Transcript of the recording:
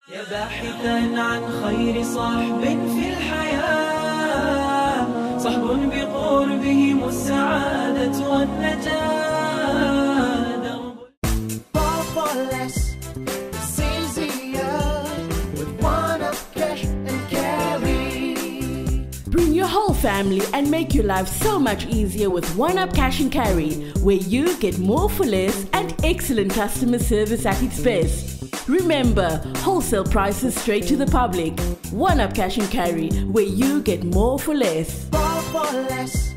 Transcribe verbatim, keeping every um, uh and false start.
يا باحثا عن خير صحب في الحياة، صحب بقربهم السعادة والنجاة. Bring your whole family and make your life so much easier with one up Cash and Carry, where you get more for less and excellent customer service at its best. Remember, wholesale prices straight to the public. one up Cash and Carry, where you get more for less. More for less.